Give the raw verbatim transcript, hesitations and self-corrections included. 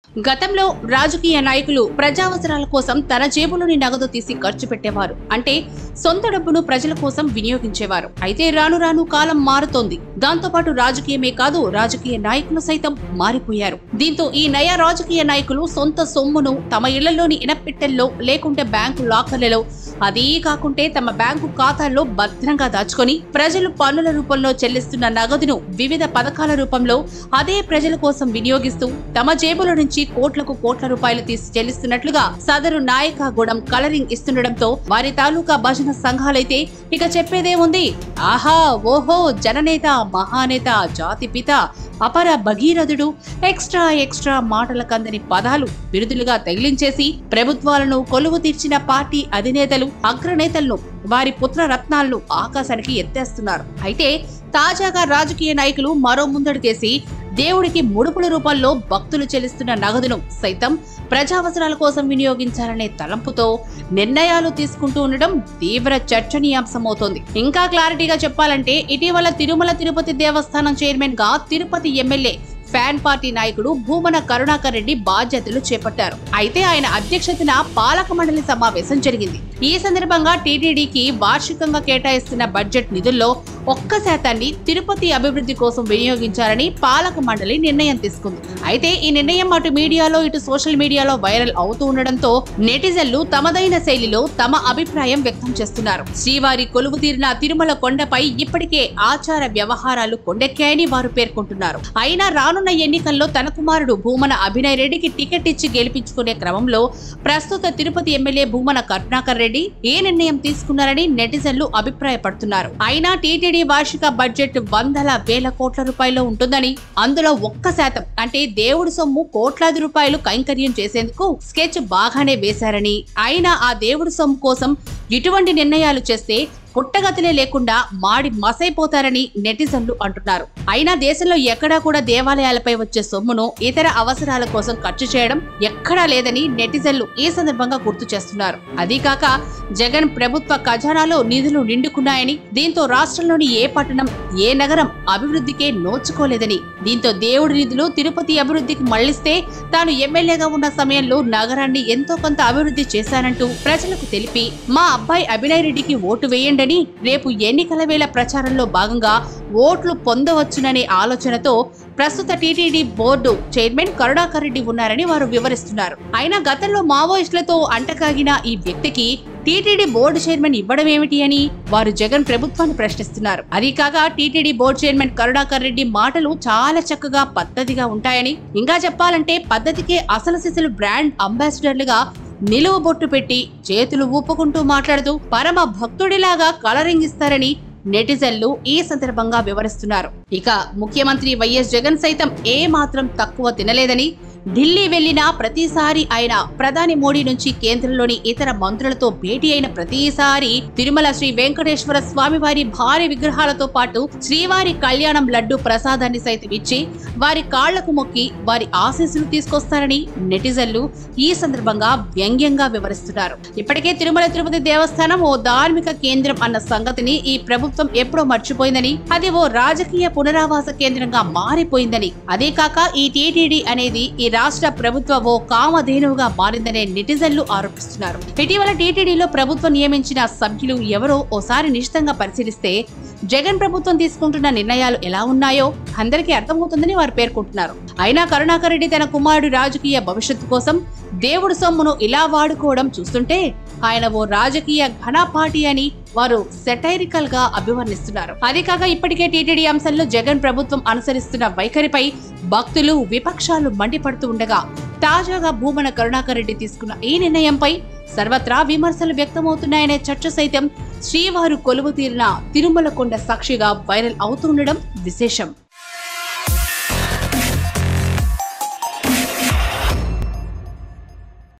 గతంలో రాజకీయ నాయకులు ప్రజావసరాల కోసం తన జేబులోని నగదు తీసి ఖర్చు పెట్టేవారు. అంటే సొంత డబ్బును ప్రజల కోసం వినియోగించేవారు. అయితే రాను రాను కాలం మారుతోంది. దాంతో పాటు రాజకీయమే కాదు, రాజకీయ నాయకులు సైతం మారిపోయారు. దీంతో ఈ నయా రాజకీయ నాయకులు సొంత సొమ్మును తమ ఇళ్లలోని ఇనపెట్టెల్లో లేకుంటే బ్యాంకు లాకర్లలో, అదీ కాకుంటే తమ బ్యాంకు ఖాతాల్లో భద్రంగా దాచుకొని ప్రజలు పన్నుల రూపంలో చెల్లిస్తున్న నగదును వివిధ పథకాల రూపంలో అదే ప్రజల కోసం వినియోగిస్తూ తమ జేబుల నుంచి కోట్లకు కోట్ల రూపాయలు తీసి చెల్లిస్తున్నట్లుగా సదరు నాయకగూడెం కలరింగ్ ఇస్తుండటంతో వారి తాలూకా భజన సంఘాలైతే ఇక చెప్పేదేముంది, ఆహా ఓహో జననేత, మహానేత, జాతిపిత, అపర భగీరథుడు, ఎక్స్ట్రా ఎక్స్ట్రా మాటల కందని పదాలు బిరుదులుగా తగిలించేసి ప్రభుత్వాలను కొలువు తీర్చిన పార్టీ అధినేతలు, అగ్రనేతలను, వారి పుత్ర రత్నాలను ఆకాశానికి ఎత్తేస్తున్నారు. అయితే తాజాగా రాజకీయ నాయకులు మరో ముందడుగేసి దేవుడికి ముడుపుల రూపంలో భక్తులు చెల్లిస్తున్న నగదును సైతం ప్రజావసరాల కోసం వినియోగించాలనే తలంపుతో నిర్ణయాలు తీసుకుంటూ ఉండడం తీవ్ర చర్చనీయాంశమవుతోంది. ఇంకా క్లారిటీగా చెప్పాలంటే ఇటీవల తిరుమల తిరుపతి దేవస్థానం చైర్మన్ గా తిరుపతి ఎమ్మెల్యే ఫ్యాన్ పార్టీ నాయకుడు భూమన కరుణాకర్ రెడ్డి బాధ్యతలు చేపట్టారు. అయితే ఆయన అధ్యక్షతన పాలక మండలి సమావేశం జరిగింది. ఈ సందర్భంగా టీటీడీకి వార్షికంగా కేటాయిస్తున్న బడ్జెట్ నిధుల్లో ఒక్క శాతాన్ని తిరుపతి అభివృద్ధి కోసం వినియోగించాలని పాలక మండలి నిర్ణయం తీసుకుంది. అయితే ఈ నిర్ణయం అటు మీడియాలో ఇటు సోషల్ మీడియాలో వైరల్ అవుతూ ఉండడంతో నెటిజన్లు తమదైన శైలిలో తమ అభిప్రాయం వ్యక్తం చేస్తున్నారు. శ్రీవారి కొలువు తీరిన తిరుమల కొండపై ఇప్పటికే ఆచార వ్యవహారాలు కొండెక్కాయని వారు పేర్కొంటున్నారు. అయినా రానున్న ఎన్నికల్లో తన కుమారుడు భూమన అభినయ్ రెడ్డికి టికెట్ ఇచ్చి గెలిపించుకునే క్రమంలో ప్రస్తుత తిరుపతి ఎమ్మెల్యే భూమన కరుణాకర్ రెడ్డి ఏ నిర్ణయం తీసుకున్నారని నెటిజన్లు అభిప్రాయపడుతున్నారు. అయినా టీటీడీ వార్షిక బడ్జెట్ వందల వేల కోట్ల రూపాయలు ఉంటుందని, అందులో ఒక్క శాతం అంటే దేవుడి సొమ్ము కోట్లాది రూపాయలు కైంకర్యం చేసేందుకు స్కెచ్ బాగానే వేశారని, అయినా ఆ దేవుడి సొమ్ము కోసం ఇటువంటి నిర్ణయాలు చేస్తే పుట్టగతులే లేకుండా మాడి మసైపోతారని నెటిజన్లు అంటున్నారు. అయినా దేశంలో ఎక్కడా కూడా దేవాలయాలపై వచ్చే సొమ్మును ఇతర అవసరాల కోసం ఖర్చు చేయడం ఎక్కడా లేదని నెటిజన్లు ఈ సందర్భంగా గుర్తు చేస్తున్నారు. అదీకాక జగన్ ప్రభుత్వ ఖజానాలో నిధులు నిండుకున్నాయని, దీంతో రాష్ట్రంలోని ఏ పట్టణం ఏ నగరం అభివృద్ధికే నోచుకోలేదని, దీంతో దేవుడి నిధులు తిరుపతి అభివృద్ధికి మళ్లిస్తే తాను ఎమ్మెల్యేగా ఉన్న సమయంలో నగరాన్ని ఎంతో కొంత అభివృద్ధి చేశానంటూ ప్రజలకు తెలిపి మా అబ్బాయి అభినయ్ రెడ్డికి ఓటు వేయండి, రేపు ఎన్నికల వేళ ప్రచారంలో భాగంగా ఓట్లు పొందవచ్చుననే ఆలోచనతో ప్రస్తుత TTD board chairman Karunakar Reddy ఉన్నారని వారు వివరిస్తున్నారు. అయినా గతంలో మావోయిస్టులతో అంటకాగిన ఈ వ్యక్తికి టీటీడీ బోర్డు చైర్మన్ ఇవ్వడం ఏమిటి అని వారు జగన్ ప్రభుత్వాన్ని ప్రశ్నిస్తున్నారు. అది కాగా TTD board chairman Karunakar Reddy మాటలు చాలా చక్కగా పద్ధతిగా ఉంటాయని, ఇంకా చెప్పాలంటే పద్ధతికే అసలు సిసలు బ్రాండ్ అంబాసిడర్లుగా నిలువు బొట్టు పెట్టి చేతులు ఊపుకుంటూ మాట్లాడుతూ పరమ భక్తుడిలాగా కలరింగ్ ఇస్తారని నెటిజన్లు ఈ సందర్భంగా వివరిస్తున్నారు. ఇక ముఖ్యమంత్రి వైఎస్ జగన్ సైతం ఏ మాత్రం తక్కువ తినలేదని, ఢిల్లీ వెళ్లిన ప్రతిసారి ఆయన ప్రధాని మోడీ నుంచి కేంద్రంలోని ఇతర మంత్రులతో భేటీ అయిన ప్రతిసారి తిరుమల శ్రీ వెంకటేశ్వర స్వామి వారి భారీ విగ్రహాలతో పాటు శ్రీవారి కళ్యాణం లడ్డు ప్రసాదాన్ని సైతం ఇచ్చి వారి కాళ్లకు మొక్కి వారి ఆశీస్సులు తీసుకొస్తారని నెటిజన్లు ఈ సందర్భంగా వ్యంగ్యంగా వివరిస్తున్నారు. ఇప్పటికే తిరుమల తిరుపతి దేవస్థానం ఓ ధార్మిక కేంద్రం అన్న సంగతిని ఈ ప్రభుత్వం ఎప్పుడో మర్చిపోయిందని, అది ఓ రాజకీయ పునరావాస కేంద్రంగా మారిపోయిందని, అదే కాక ఈ టీటీడీ అనేది ఈ రాష్ట్ర ప్రభుత్వ ఓ కామధేనువుగా మారిందనే నెటిజన్లు ఆరోపిస్తున్నారు. ఇటీవల టీటీడీలో ప్రభుత్వం నియమించిన సభ్యులు ఎవరో ఓసారి నిశితంగా పరిశీలిస్తే జగన్ ప్రభుత్వం తీసుకుంటున్న నిర్ణయాలు ఎలా ఉన్నాయో అందరికీ అర్థమవుతుందని వారు పేర్కొంటున్నారు. అయినా కరుణాకర్ రెడ్డి తన కుమారుడి రాజకీయ భవిష్యత్తు కోసం దేవుడి సొమ్మును ఇలా వాడుకోవడం చూస్తుంటే ఆయన ఓ రాజకీయ ఘనపాటి అని వారు సెటైరికల్ గా అభివర్ణిస్తున్నారు. అది కాక ఇప్పటికే టీటీడీ అంశంలో జగన్ ప్రభుత్వం అనుసరిస్తున్న వైఖరిపై భక్తులు, విపక్షాలు మండిపడుతూ ఉండగా తాజాగా భూమన కరుణాకర్ రెడ్డి తీసుకున్న ఈ నిర్ణయంపై సర్వత్రా విమర్శలు వ్యక్తమవుతున్నాయనే చర్చ సైతం శ్రీవారు కొలువు తీరిన తిరుమల కొండ సాక్షిగా వైరల్ అవుతుండడం విశేషం.